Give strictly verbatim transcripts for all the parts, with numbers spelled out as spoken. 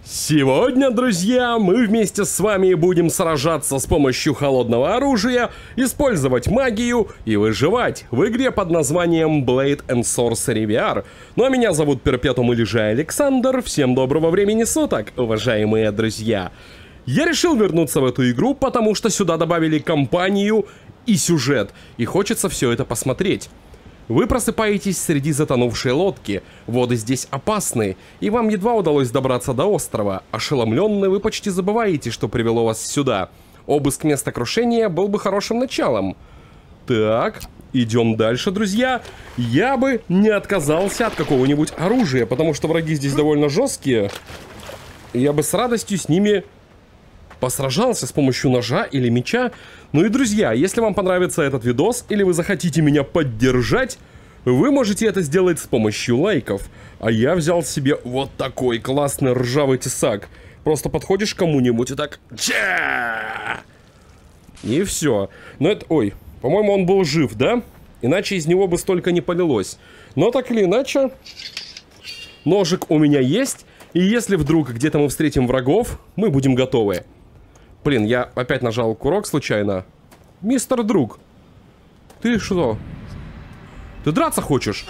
Сегодня, друзья, мы вместе с вами будем сражаться с помощью холодного оружия, использовать магию и выживать в игре под названием Blade and Sorcery ви ар. Ну а меня зовут Перпетум или же Александр. Всем доброго времени суток, уважаемые друзья. Я решил вернуться в эту игру, потому что сюда добавили кампанию и сюжет, и хочется все это посмотреть. Вы просыпаетесь среди затонувшей лодки, воды здесь опасны, и вам едва удалось добраться до острова. Ошеломленные, вы почти забываете, что привело вас сюда. Обыск места крушения был бы хорошим началом. Так, идем дальше, друзья. Я бы не отказался от какого-нибудь оружия, потому что враги здесь довольно жесткие. И я бы с радостью с ними посражался с помощью ножа или меча. Ну и, друзья, если вам понравится этот видос или вы захотите меня поддержать, вы можете это сделать с помощью лайков. А я взял себе вот такой классный ржавый тесак. Просто подходишь к кому-нибудь и так... Ча! И все. Но это... Ой, по-моему, он был жив, да? Иначе из него бы столько не полилось. Но так или иначе, ножик у меня есть. И если вдруг где-то мы встретим врагов, мы будем готовы. Блин, я опять нажал курок случайно. Мистер друг, ты что? Ты драться хочешь?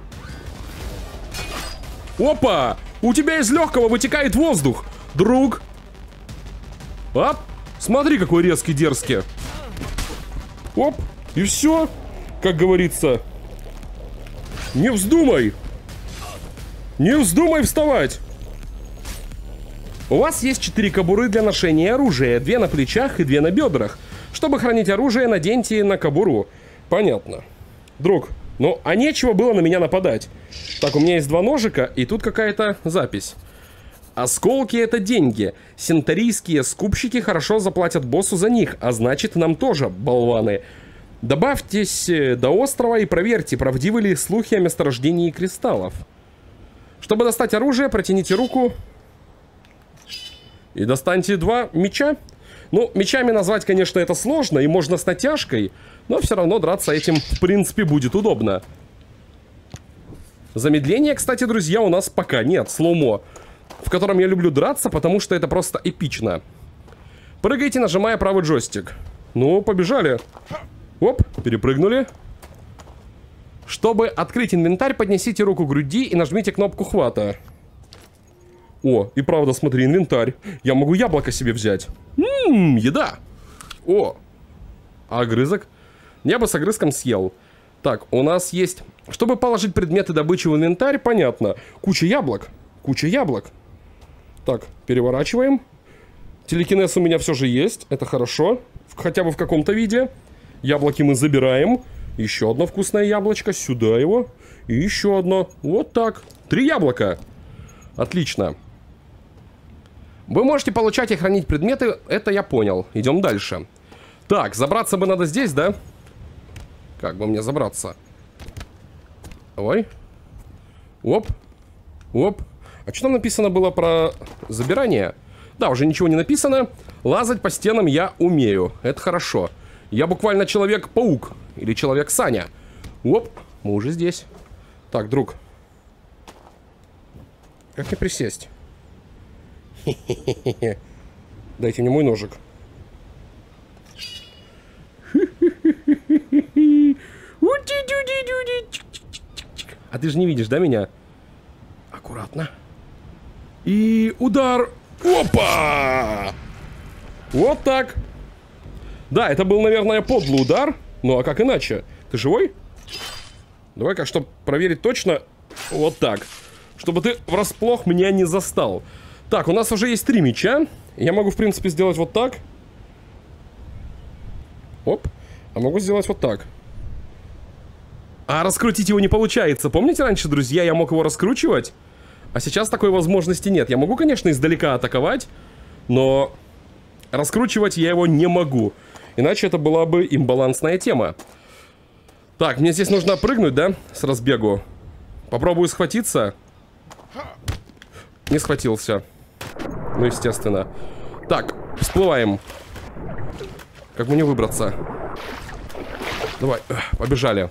Опа! У тебя из легкого вытекает воздух, друг. Оп! Смотри, какой резкий, дерзкий. Оп! И все, как говорится. Не вздумай! Не вздумай вставать! У вас есть четыре кобуры для ношения оружия, две на плечах и две на бедрах. Чтобы хранить оружие, наденьте на кобуру. Понятно. Друг, ну а нечего было на меня нападать. Так, у меня есть два ножика, и тут какая-то запись. Осколки — это деньги. Синтарийские скупщики хорошо заплатят боссу за них, а значит, нам тоже, болваны. Добавьтесь до острова и проверьте, правдивы ли слухи о месторождении кристаллов. Чтобы достать оружие, протяните руку... И достаньте два меча. Ну, мечами назвать, конечно, это сложно, и можно с натяжкой, но все равно драться этим, в принципе, будет удобно. Замедления, кстати, друзья, у нас пока нет. Слоумо, в котором я люблю драться, потому что это просто эпично. Прыгайте, нажимая правый джойстик. Ну, побежали. Оп, перепрыгнули. Чтобы открыть инвентарь, поднесите руку к груди и нажмите кнопку хвата. О, и правда, смотри, инвентарь. Я могу яблоко себе взять. Ммм, еда. О, а огрызок? Я бы с огрызком съел. Так, у нас есть... Чтобы положить предметы добычи в инвентарь, понятно. Куча яблок. Куча яблок. Так, переворачиваем. Телекинез у меня все же есть. Это хорошо. Хотя бы в каком-то виде. Яблоки мы забираем. Еще одно вкусное яблочко. Сюда его. И еще одно. Вот так. Три яблока. Отлично. Вы можете получать и хранить предметы, это я понял. Идем дальше. Так, забраться бы надо здесь, да? Как бы мне забраться? Ой. Оп. Оп. А что там написано было про забирание? Да, уже ничего не написано. Лазать по стенам я умею. Это хорошо. Я буквально Человек-паук. Или Человек-Саня. Оп. Мы уже здесь. Так, друг. Как мне присесть? Дайте мне мой ножик. А ты же не видишь, да, меня? Аккуратно. И удар. Опа! Вот так. Да, это был, наверное, подлый удар. Ну, а как иначе? Ты живой? Давай-ка, чтобы проверить точно. Вот так. Чтобы ты врасплох меня не застал. Так, у нас уже есть три меча. Я могу, в принципе, сделать вот так. Оп. А могу сделать вот так. А раскрутить его не получается. Помните, раньше, друзья, я мог его раскручивать? А сейчас такой возможности нет. Я могу, конечно, издалека атаковать, но раскручивать я его не могу. Иначе это была бы имбалансная тема. Так, мне здесь нужно прыгнуть, да? С разбегу. Попробую схватиться. Не схватился. Ну, естественно. Так, всплываем. Как мне выбраться? Давай, побежали.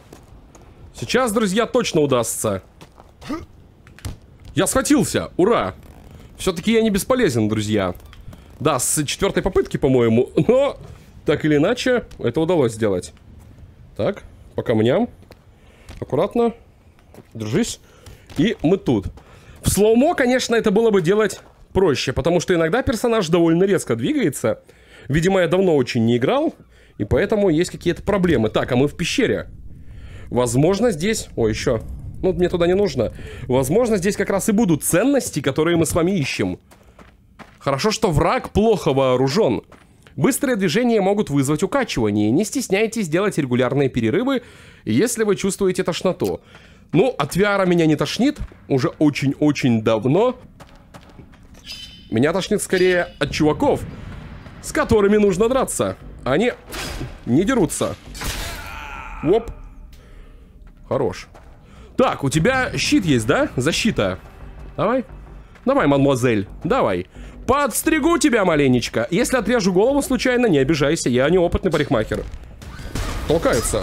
Сейчас, друзья, точно удастся. Я схватился, ура. Все-таки я не бесполезен, друзья. Да, с четвертой попытки, по-моему. Но, так или иначе, это удалось сделать. Так, по камням. Аккуратно. Держись. И мы тут. В слоумо, конечно, это было бы делать проще, потому что иногда персонаж довольно резко двигается. Видимо, я давно очень не играл, и поэтому есть какие-то проблемы. Так, а мы в пещере. Возможно, здесь... Ой, еще... Ну, мне туда не нужно. Возможно, здесь как раз и будут ценности, которые мы с вами ищем. Хорошо, что враг плохо вооружен. Быстрые движения могут вызвать укачивание. Не стесняйтесь делать регулярные перерывы, если вы чувствуете тошноту. Ну, от ви ар меня не тошнит уже очень-очень давно. Меня тошнит скорее от чуваков, с которыми нужно драться. Они не дерутся. Оп. Хорош. Так, у тебя щит есть, да? Защита. Давай. Давай, мадемуазель, давай. Подстригу тебя маленечко. Если отрежу голову случайно, не обижайся. Я неопытный парикмахер. Толкается.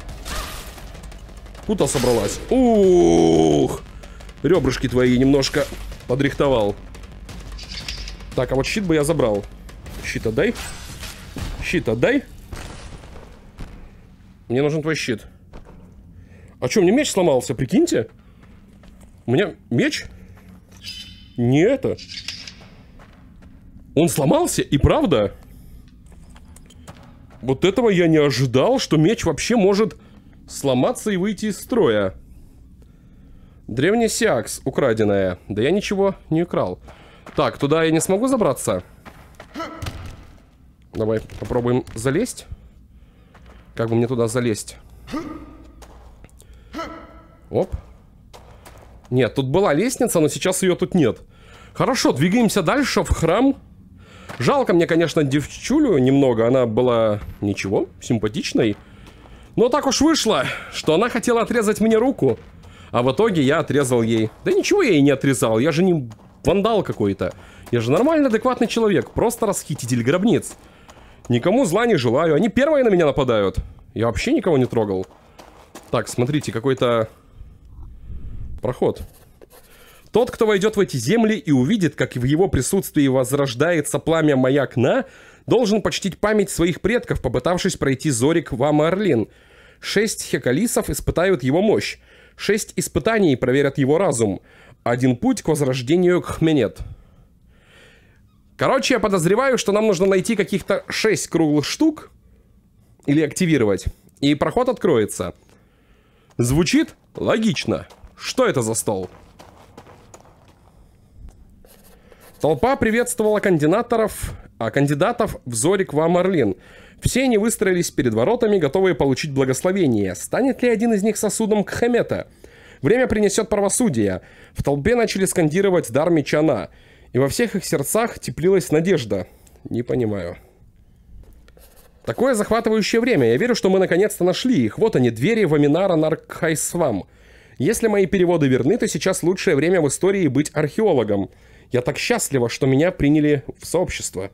Куда собралась? Ух. Ребрышки твои немножко подрихтовал. Так, а вот щит бы я забрал. Щит отдай. Щит отдай. Мне нужен твой щит. А что, мне меч сломался, прикиньте? У меня меч? Не это. Он сломался, и правда? Вот этого я не ожидал, что меч вообще может сломаться и выйти из строя. Древний сиакс, украденная. Да я ничего не украл. Так, туда я не смогу забраться? Давай попробуем залезть. Как бы мне туда залезть? Оп. Нет, тут была лестница, но сейчас ее тут нет. Хорошо, двигаемся дальше в храм. Жалко мне, конечно, девчулю немного. Она была ничего, симпатичной. Но так уж вышло, что она хотела отрезать мне руку. А в итоге я отрезал ей. Да ничего я ей не отрезал, я же не вандал какой-то. Я же нормальный, адекватный человек. Просто расхититель гробниц. Никому зла не желаю. Они первые на меня нападают. Я вообще никого не трогал. Так, смотрите, какой-то проход. Тот, кто войдет в эти земли и увидит, как в его присутствии возрождается пламя Маякна, должен почтить память своих предков, попытавшись пройти Зорик в Амарлин. Шесть хекалисов испытают его мощь. Шесть испытаний проверят его разум. Один путь к возрождению Кхменет. Короче, я подозреваю, что нам нужно найти каких-то шесть круглых штук. Или активировать. И проход откроется. Звучит логично. Что это за стол? Толпа приветствовала кандидаторов, а кандидатов в Зорик в Амарлин. Все они выстроились перед воротами, готовые получить благословение. Станет ли один из них сосудом Кхемета? Время принесет правосудие. В толпе начали скандировать дар Мечана. И во всех их сердцах теплилась надежда. Не понимаю. Такое захватывающее время. Я верю, что мы наконец-то нашли их. Вот они, двери в Аминара Наркхайсвам. Если мои переводы верны, то сейчас лучшее время в истории быть археологом. Я так счастлива, что меня приняли в сообщество.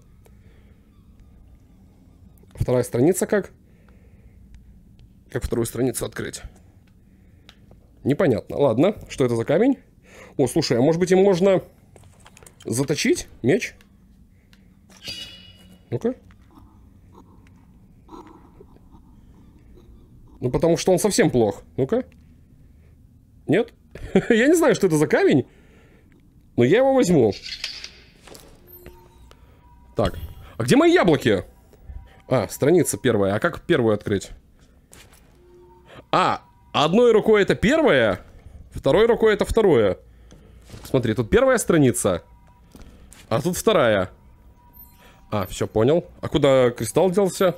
Вторая страница как? Как вторую страницу открыть? Непонятно. Ладно, что это за камень? О, слушай, а может быть им можно заточить меч? Ну-ка. Ну, потому что он совсем плох. Ну-ка. Нет? Я не знаю, что это за камень. Но я его возьму. Так. А где мои яблоки? А, страница первая. А как первую открыть? А, одной рукой это первая, второй рукой это второе. Смотри, тут первая страница, а тут вторая. А, все, понял. А куда кристалл делся?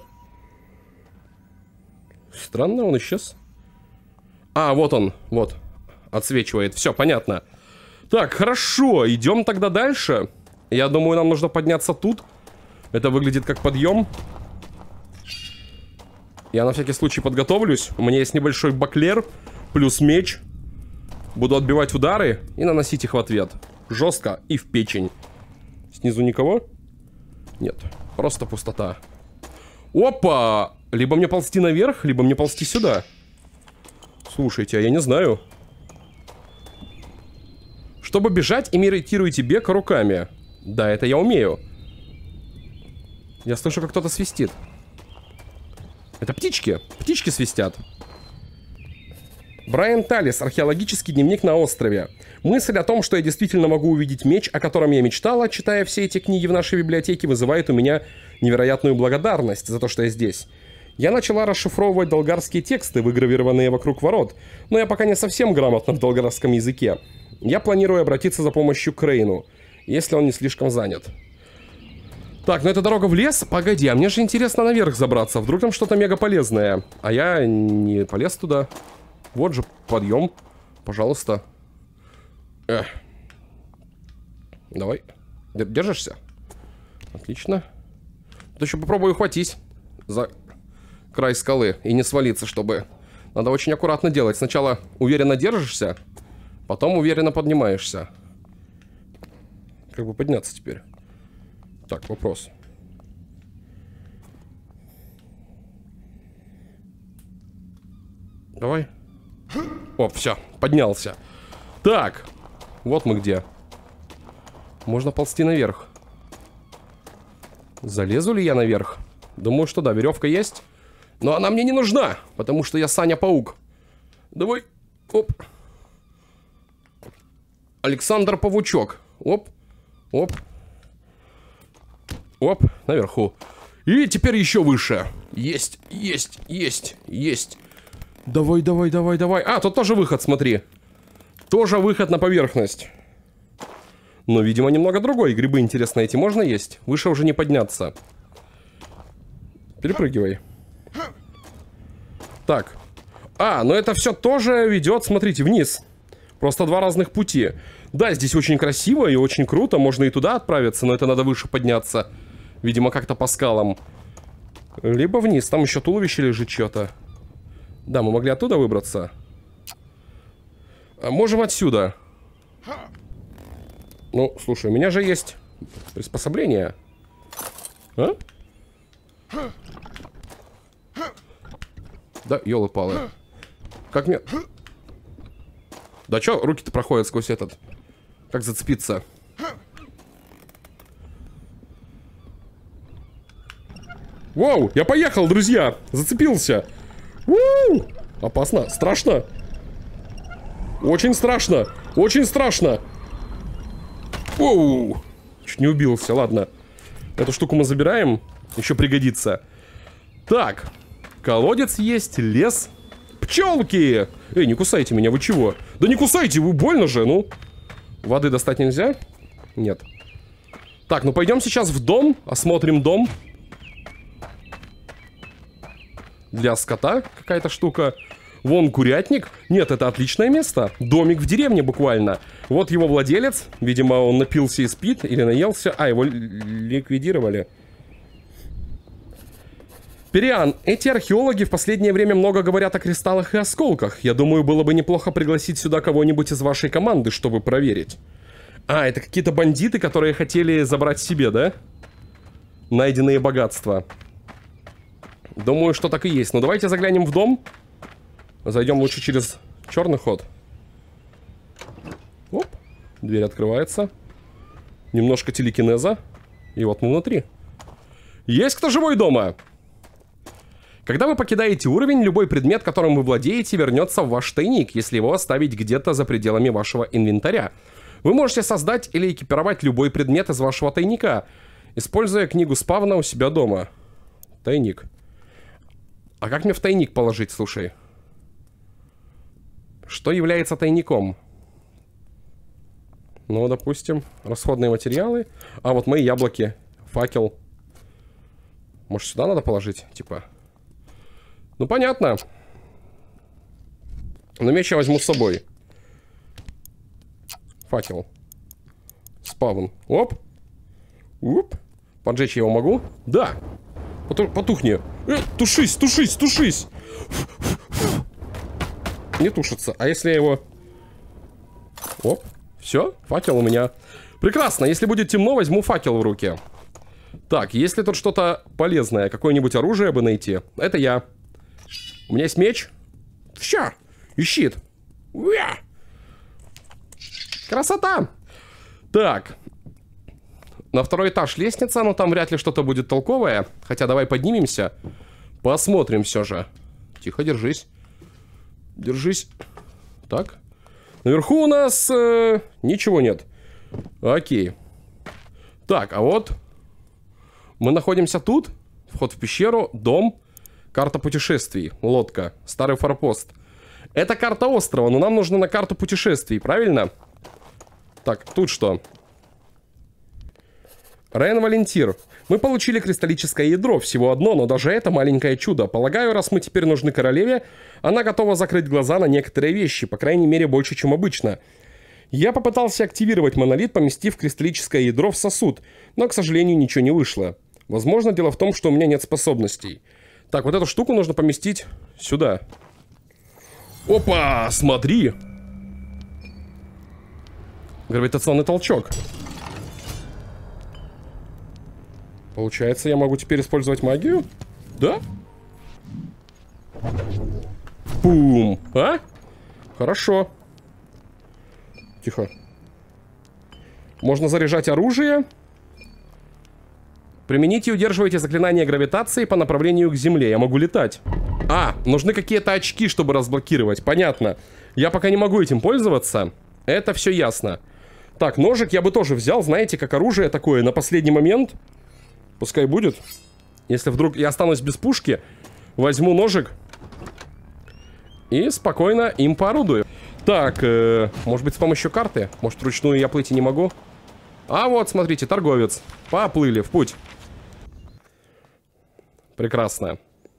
Странно, он исчез. А, вот он, вот. Отсвечивает. Все, понятно. Так, хорошо, идем тогда дальше. Я думаю, нам нужно подняться тут. Это выглядит как подъем. Я на всякий случай подготовлюсь. У меня есть небольшой баклер плюс меч. Буду отбивать удары и наносить их в ответ. Жестко и в печень. Снизу никого? Нет, просто пустота. Опа! Либо мне ползти наверх, либо мне ползти сюда. Слушайте, а я не знаю. Чтобы бежать, имитируйте бег руками. Да, это я умею. Я слышу, как кто-то свистит. Это птички. Птички свистят. Брайан Таллис. Археологический дневник на острове. Мысль о том, что я действительно могу увидеть меч, о котором я мечтала, читая все эти книги в нашей библиотеке, вызывает у меня невероятную благодарность за то, что я здесь. Я начала расшифровывать долгарские тексты, выгравированные вокруг ворот, но я пока не совсем грамотна в долгарском языке. Я планирую обратиться за помощью к Рейну, если он не слишком занят. Так, ну это дорога в лес? Погоди, а мне же интересно наверх забраться. Вдруг там что-то мега полезное. А я не полез туда. Вот же подъем. Пожалуйста. Эх. Давай. Держишься? Отлично. Да еще попробую ухватись за край скалы и не свалиться, чтобы... Надо очень аккуратно делать. Сначала уверенно держишься, потом уверенно поднимаешься. Как бы подняться теперь? Так, вопрос. Давай. О, все, поднялся. Так, вот мы где. Можно ползти наверх. Залезу ли я наверх? Думаю, что да, веревка есть. Но она мне не нужна, потому что я Саня-паук. Давай. Оп. Александр Павучок. Оп. Оп. Оп, наверху. И теперь еще выше. Есть, есть, есть, есть. Давай, давай, давай, давай. А, тут тоже выход, смотри. Тоже выход на поверхность. Но, видимо, немного другой. Грибы, интересно, эти можно есть? Выше уже не подняться. Перепрыгивай. Так. А, но это все тоже ведет, смотрите, вниз. Просто два разных пути. Да, здесь очень красиво и очень круто. Можно и туда отправиться, но это надо выше подняться. Видимо, как-то по скалам. Либо вниз. Там еще туловище лежит что-то. Да, мы могли оттуда выбраться. А можем отсюда. Ну, слушай, у меня же есть приспособление. А? Да, ёлы-палы. Как мне... Да чё, руки-то проходят сквозь этот... Как зацепиться? Вау, я поехал, друзья! Зацепился! У-у-у! Опасно, страшно! Очень страшно! Очень страшно! Оу! Чуть не убился, ладно. Эту штуку мы забираем. Еще пригодится. Так. Колодец есть, лес. Пчелки! Эй, не кусайте меня, вы чего? Да не кусайте, вы больно же, ну. Воды достать нельзя? Нет. Так, ну пойдем сейчас в дом. Осмотрим дом. Для скота какая-то штука. Вон курятник. Нет, это отличное место. Домик в деревне буквально. Вот его владелец. Видимо, он напился и спит. Или наелся. А, его ликвидировали. Периан, эти археологи в последнее время много говорят о кристаллах и осколках. Я думаю, было бы неплохо пригласить сюда кого-нибудь из вашей команды, чтобы проверить. А, это какие-то бандиты, которые хотели забрать себе, да? Найденные богатства. Думаю, что так и есть. Ну, давайте заглянем в дом. Зайдем лучше через черный ход. Оп, дверь открывается. Немножко телекинеза. И вот мы внутри. Есть кто живой дома? Когда вы покидаете уровень, любой предмет, которым вы владеете, вернется в ваш тайник, если его оставить где-то за пределами вашего инвентаря. Вы можете создать или экипировать любой предмет из вашего тайника, используя книгу спавна у себя дома. Тайник. А как мне в тайник положить, слушай? Что является тайником? Ну, допустим, расходные материалы. А, вот мои яблоки. Факел. Может, сюда надо положить? Типа. Ну, понятно. Но меч я возьму с собой. Факел. Спавн. Оп. Оп. Поджечь я его могу? Да. Потухни. Э, тушись, тушись, тушись. Не тушится. А если я его... Оп. Все, факел у меня. Прекрасно. Если будет темно, возьму факел в руки. Так, если тут что-то полезное, какое-нибудь оружие бы найти. Это я. У меня есть меч. Ща. И щит. Уя. Красота! Так. На второй этаж лестница, но там вряд ли что-то будет толковое. Хотя давай поднимемся. Посмотрим все же. Тихо, держись. Держись. Так. Наверху у нас э, ничего нет. Окей. Так, а вот мы находимся тут. Вход в пещеру, дом, карта путешествий, лодка, старый форпост. Это карта острова, но нам нужно на карту путешествий, правильно? Так, тут что? Рен Валентир. Мы получили кристаллическое ядро, всего одно, но даже это маленькое чудо. Полагаю, раз мы теперь нужны королеве, она готова закрыть глаза на некоторые вещи, по крайней мере больше, чем обычно. Я попытался активировать монолит, поместив кристаллическое ядро в сосуд, но, к сожалению, ничего не вышло. Возможно, дело в том, что у меня нет способностей. Так, вот эту штуку нужно поместить сюда. Опа, смотри! Гравитационный толчок. Получается, я могу теперь использовать магию? Да? Бум! А? Хорошо. Тихо. Можно заряжать оружие. Примените и удерживайте заклинание гравитации по направлению к земле. Я могу летать. А, нужны какие-то очки, чтобы разблокировать. Понятно. Я пока не могу этим пользоваться. Это все ясно. Так, ножик я бы тоже взял, знаете, как оружие такое на последний момент. Пускай будет. Если вдруг я останусь без пушки, возьму ножик и спокойно им поорудую. Так, э, может быть, с помощью карты? Может, вручную я плыть и не могу? А вот, смотрите, торговец. Поплыли в путь. Прекрасно.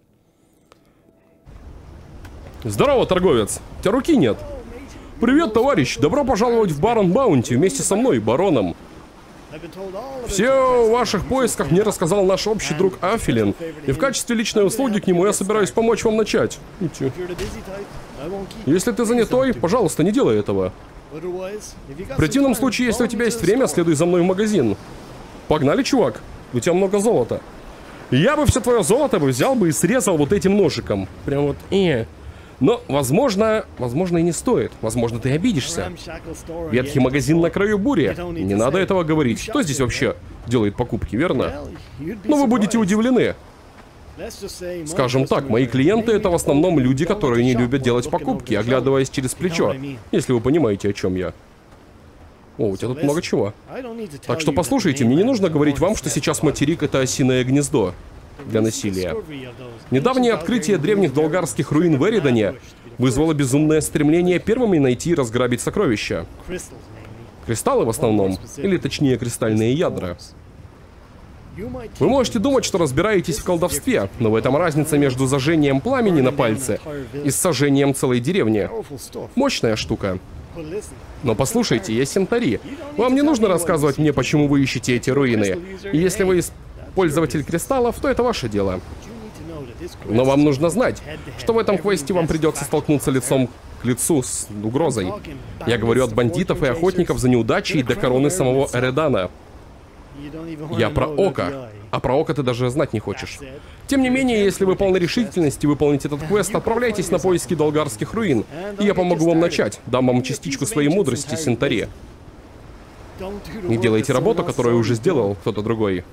Здорово, торговец. У тебя руки нет. Привет, товарищ. Добро пожаловать в Барон Баунти вместе со мной, бароном. Все о ваших поисках мне рассказал наш общий друг Афилин, и в качестве личной услуги к нему я собираюсь помочь вам начать. Идти. Если ты занятой, пожалуйста, не делай этого. В противном случае, если у тебя есть время, следуй за мной в магазин. Погнали, чувак. У тебя много золота. Я бы все твое золото бы взял бы и срезал вот этим ножиком. Прям вот. Э. Но, возможно, возможно и не стоит. Возможно, ты обидишься. Ветхий магазин на краю бури. Не надо этого говорить. Кто здесь вообще делает покупки, верно? Но вы будете удивлены. Скажем так, мои клиенты — это в основном люди, которые не любят делать покупки, оглядываясь через плечо. Если вы понимаете, о чем я. О, у тебя тут много чего. Так что послушайте, мне не нужно говорить вам, что сейчас материк — это осиное гнездо для насилия. Недавнее открытие древних долгарских руин в Эридоне вызвало безумное стремление первыми найти и разграбить сокровища. Кристаллы в основном, или точнее кристальные ядра. Вы можете думать, что разбираетесь в колдовстве, но в этом разница между зажжением пламени на пальце и сожжением целой деревни. Мощная штука. Но послушайте, я Синтари. Вам не нужно рассказывать мне, почему вы ищете эти руины. И если вы пользователь кристаллов, то это ваше дело. Но вам нужно знать, что в этом квесте вам придется столкнуться лицом к лицу с угрозой. Я говорю от бандитов и охотников за неудачи и до короны самого Эредана. Я про Ока. А про Ока ты даже знать не хочешь. Тем не менее, если вы полны решительности выполнить этот квест, отправляйтесь на поиски долгарских руин, и я помогу вам начать. Дам вам частичку своей мудрости, Синтари. Не делайте работу, которую уже сделал кто-то другой.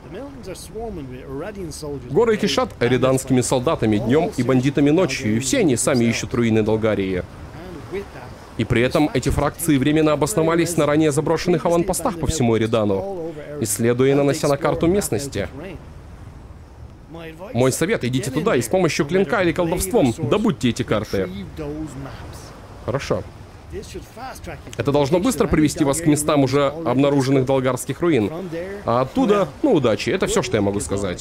Горы кишат эриданскими солдатами днем и бандитами ночью, и все они сами ищут руины Долгарии. И при этом эти фракции временно обосновались на ранее заброшенных аванпостах по всему Эридану, исследуя и нанося на карту местности. Мой совет, идите туда и с помощью клинка или колдовством добудьте эти карты. Хорошо. Это должно быстро привести вас к местам уже обнаруженных долгарских руин. А оттуда, ну, удачи. Это все, что я могу сказать.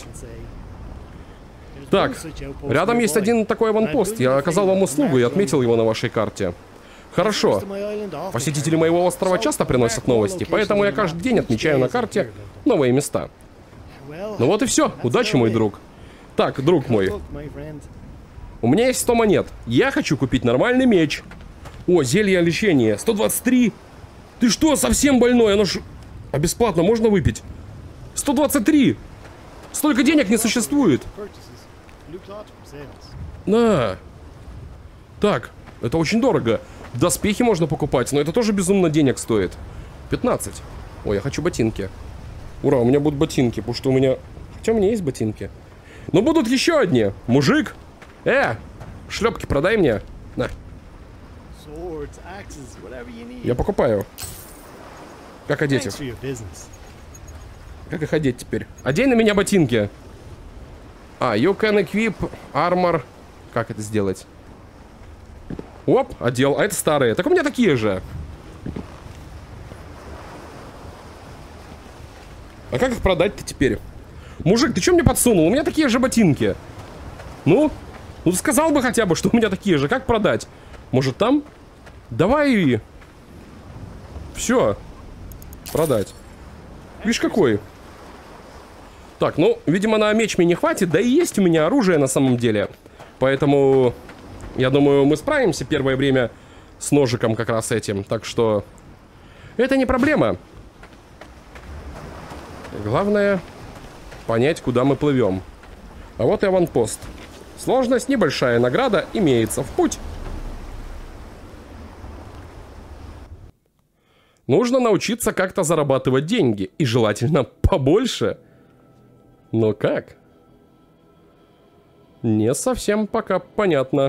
Так, рядом есть один такой аванпост. Я оказал вам услугу и отметил его на вашей карте. Хорошо. Посетители моего острова часто приносят новости, поэтому я каждый день отмечаю на карте новые места. Ну вот и все. Удачи, мой друг. Так, друг мой. У меня есть сто монет. Я хочу купить нормальный меч. О, зелье лечения. сто двадцать три. Ты что, совсем больной? Оно ж... А бесплатно можно выпить? сто двадцать три. Столько денег не существует. Да. Так, это очень дорого. Доспехи можно покупать, но это тоже безумно денег стоит. пятнадцать. Ой, я хочу ботинки. Ура, у меня будут ботинки, потому что у меня... Хотя у меня есть ботинки. Но будут еще одни. Мужик! Э! Шлепки продай мне. На. Я покупаю. Как одеть их? Как их одеть теперь? Одень на меня ботинки. А, you can equip armor. Как это сделать? Оп, одел. А это старые. Так у меня такие же. А как их продать-то теперь? Мужик, ты что мне подсунул? У меня такие же ботинки. Ну? Ну ты сказал бы хотя бы, что у меня такие же. Как продать? Может там? Давай. Все. Продать. Видишь какой? Так, ну, видимо, на меч мне не хватит. Да и есть у меня оружие на самом деле. Поэтому, я думаю, мы справимся первое время с ножиком как раз этим. Так что, это не проблема. Главное, понять, куда мы плывем. А вот и аванпост. Сложность небольшая, награда имеется. В путь. Нужно научиться как-то зарабатывать деньги. И желательно побольше. Но как? Не совсем пока понятно.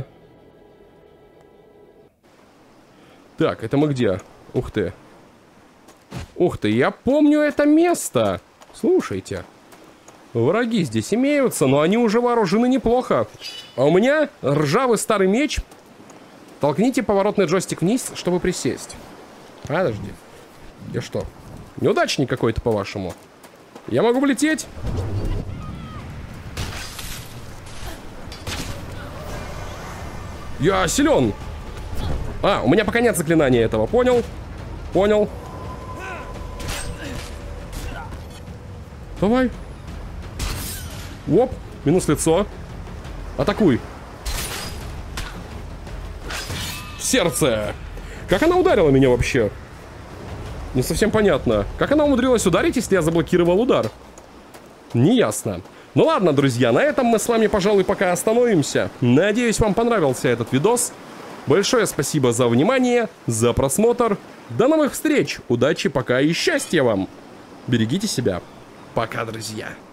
Так, это мы где? Ух ты. Ух ты, я помню это место. Слушайте. Враги здесь имеются, но они уже вооружены неплохо. А у меня ржавый старый меч. Толкните поворотный джойстик вниз, чтобы присесть. Подожди. Я что? Неудачник какой-то, по-вашему? Я могу влететь? Я силен. А, у меня пока нет заклинания этого. Понял? Понял. Давай. Оп, минус лицо. Атакуй. В сердце. Как она ударила меня вообще? Не совсем понятно. Как она умудрилась ударить, если я заблокировал удар? Неясно. Ну ладно, друзья, на этом мы с вами, пожалуй, пока остановимся. Надеюсь, вам понравился этот видос. Большое спасибо за внимание, за просмотр. До новых встреч, удачи, пока и счастья вам. Берегите себя. Пока, друзья.